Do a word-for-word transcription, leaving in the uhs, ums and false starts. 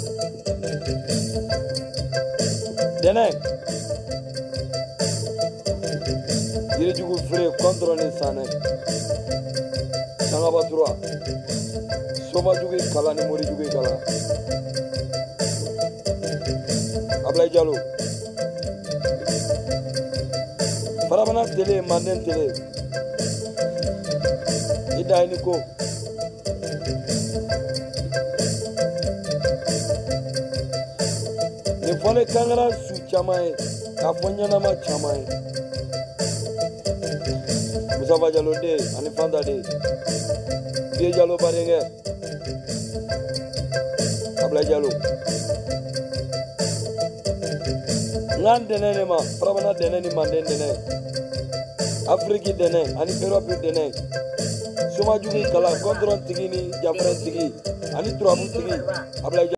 Dene Yiri jugu fure contre ni sane Sangaba trois Soma jugu kala ni mori jugu kala Ablaye Diallo Farabana télé Manden télé Ida Niko Ni fone kangara su chamae ka fonyana ma chamae Musa Diallo de ani Fanda de Vieux Diallo barenge Ablaye Diallo Ngan dene ne ma Farabana dene ni Manden dene Afrique dene ani Europe dene Soma jugu kala kontrol tigi ni Jafran tigi ani Turabu tigi Ablaye